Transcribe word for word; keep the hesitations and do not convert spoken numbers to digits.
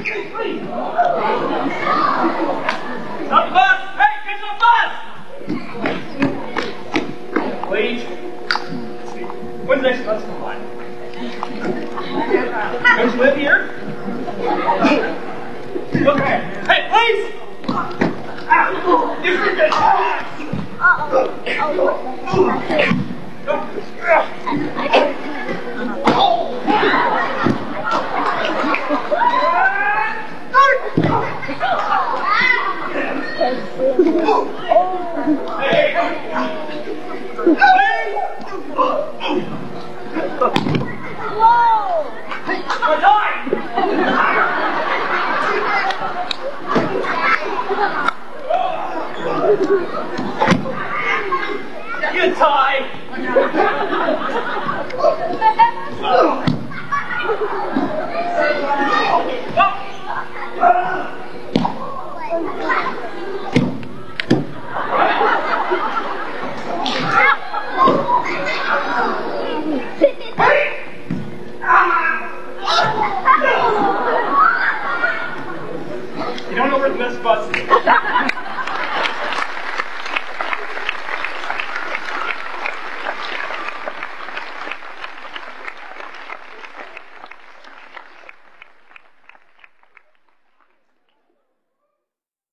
Stop the bus! Hey, catch the bus! Please. When's the next bus come by? Don't you live here? Look ahead. Hey, please! Ah, you forget! You tie! You don't know where the best bus is.